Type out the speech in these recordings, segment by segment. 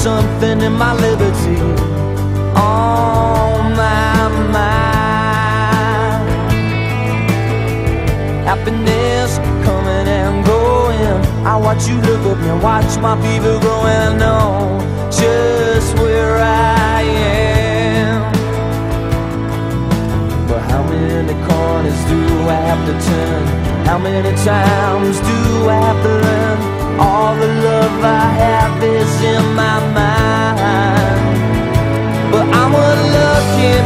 something in my liberty. On my mind, happiness coming and going. I watch you look at me, watch my fever growing. I know just where I am, but how many corners do I have to turn? How many times do I have to learn? All the love I have is in my mind, but I'm a lucky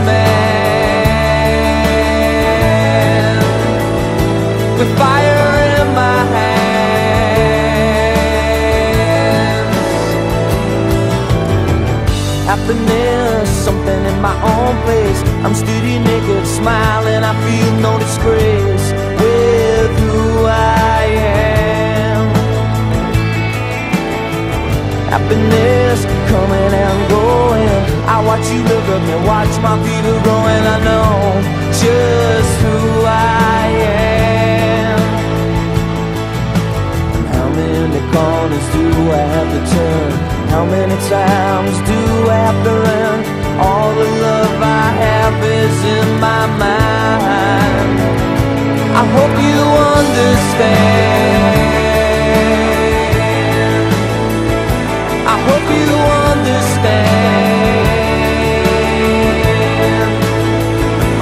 man with fire in my hands. Happiness, something in my own place. I'm steady naked, smiling, I feel no disgrace with who I am. Happiness coming and going. I watch you look at me, watch my fever growing. I know just who I am. And how many corners do I have to turn? How many times do I have to learn? All the love I have is in my mind. I hope you understand. I hope you understand. Oh,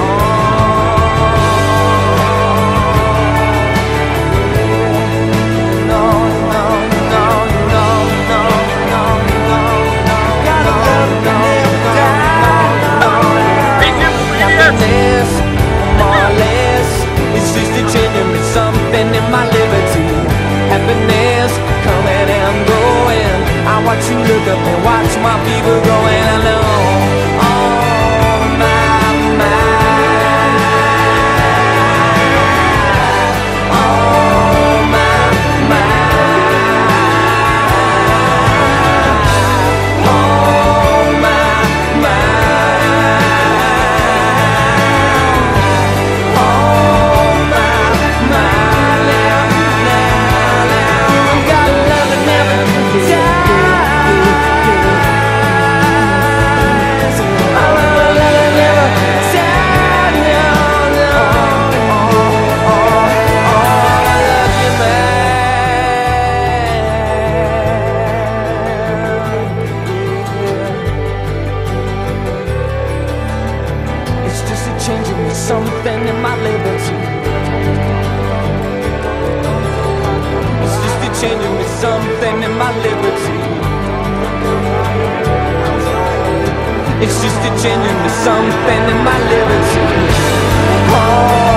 no, no, no, no, no, no, no, no. Gotta love me happiness, more or less. It's just a genuine something in my liberty. Happiness coming and going. I watch you look up and watch my fever growing. I know on my mind, on my mind, on my mind, on my mind. Now, got love that never dies. Something in my liberty. It's just a changing me something in my liberty. It's just a changing me something in my liberty. Oh.